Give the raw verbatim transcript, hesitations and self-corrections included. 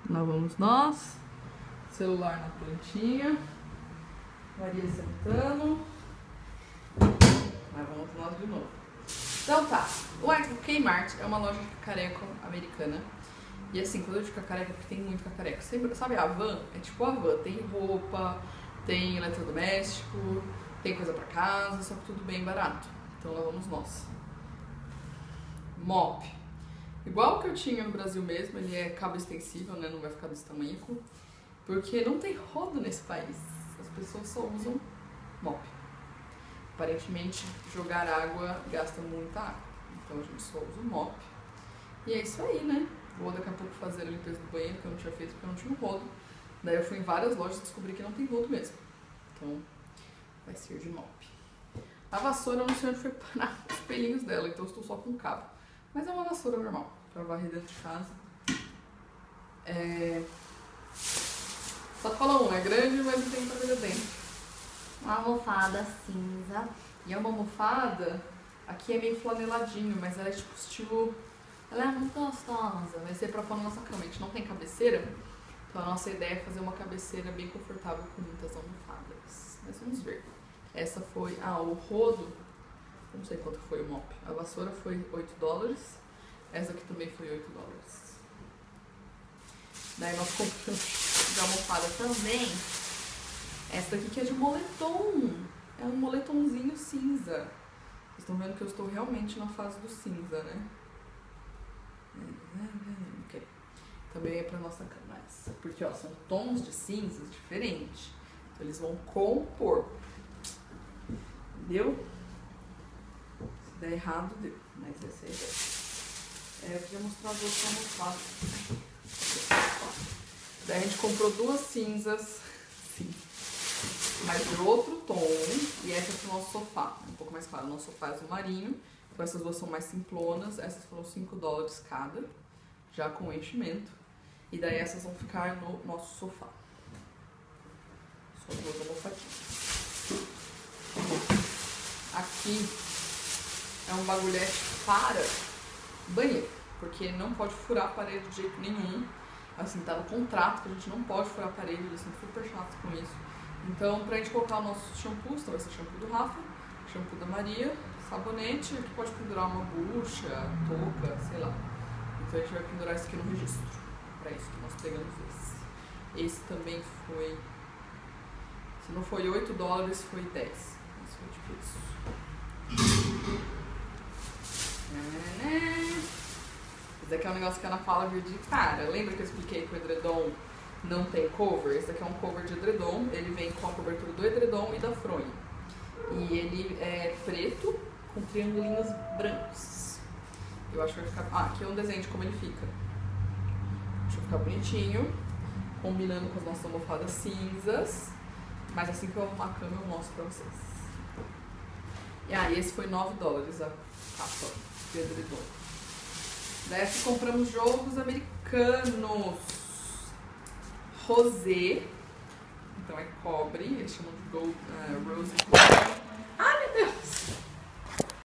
Lá vamos nós. Celular na plantinha. Maria sentando. Lá vamos nós de novo. Então tá, o Kmart é uma loja de cacareco americana. E assim, quando eu digo cacareco, é porque tem muito cacareco. Sempre, sabe a Havan? É tipo a Havan, tem roupa, tem eletrodoméstico, tem coisa pra casa, só que tudo bem barato. Então lá vamos nós. Mop. Igual que eu tinha no Brasil mesmo, ele é cabo extensível, né? Não vai ficar desse tamanho. Porque não tem rodo nesse país. As pessoas só usam mop. Aparentemente, jogar água gasta muita água. Então a gente só usa o mop. E é isso aí, né? Vou daqui a pouco fazer a limpeza do banheiro, que eu não tinha feito porque eu não tinha um rodo. Daí eu fui em várias lojas e descobri que não tem rodo mesmo. Então, vai ser de mop. A vassoura, eu não sei onde foi parar os pelinhos dela, então eu estou só com cabo. Mas é uma vassoura normal, pra varrer dentro de casa. É... Sacola um é grande, mas não tem pra ver dentro. Uma almofada cinza. E é uma almofada, aqui é meio flaneladinho, mas ela é tipo estilo... Ela é muito gostosa, vai ser pra pôr na nossa cama. A gente não tem cabeceira, então a nossa ideia é fazer uma cabeceira bem confortável com muitas almofadas. Mas vamos ver. Essa foi... Ah, o rodo, não sei quanto foi o mop. A vassoura foi oito dólares. Essa aqui também foi oito dólares. Daí nós compramos de almofada também. Essa daqui que é de moletom. É um moletomzinho cinza. Vocês estão vendo que eu estou realmente na fase do cinza, né? Okay. Também é pra nossa cama essa. Porque, ó, são tons de cinzas diferentes. Então eles vão compor. Entendeu? Se der errado, deu. Mas essa é a ideia. É, eu queria mostrar as outras almofadas. Daí a gente comprou duas cinzas. Sim. Mas de outro tom. E essa é pro nosso sofá. É um pouco mais claro. O nosso sofá é azul marinho. Então essas duas são mais simplonas. Essas foram cinco dólares cada. Já com enchimento. E daí essas vão ficar no nosso sofá. Só duas almofadinhas. Aqui é um bagulhete para banheiro. Porque não pode furar a parede de jeito nenhum. Assim, tá no contrato que a gente não pode furar a parede. Eles são super chatos com isso. Então, pra gente colocar o nosso shampoo, então vai ser shampoo do Rafa, shampoo da Maria, sabonete, aqui pode pendurar uma bucha, touca, sei lá. Então a gente vai pendurar isso aqui no registro. Pra isso que nós pegamos esse. Esse também foi... Se não foi oito dólares, foi dez. Esse foi tipo isso. Esse daqui é um negócio que a Ana fala de cara. Lembra que eu expliquei que o edredom não tem cover? Esse daqui é um cover de edredom. Ele vem com a cobertura do edredom e da fronha. E ele é preto com triangulinhos brancos. Eu acho que vai ficar... Ah, aqui é um desenho de como ele fica. Deixa eu ficar bonitinho. Combinando com as nossas almofadas cinzas. Mas assim que eu arrumar a cama eu mostro pra vocês. E aí, ah, esse foi nove dólares a capa de edredom. Daí aqui compramos jogos americanos. Rosé. Então é cobre. Eles chamam de gold, uh, rose gold.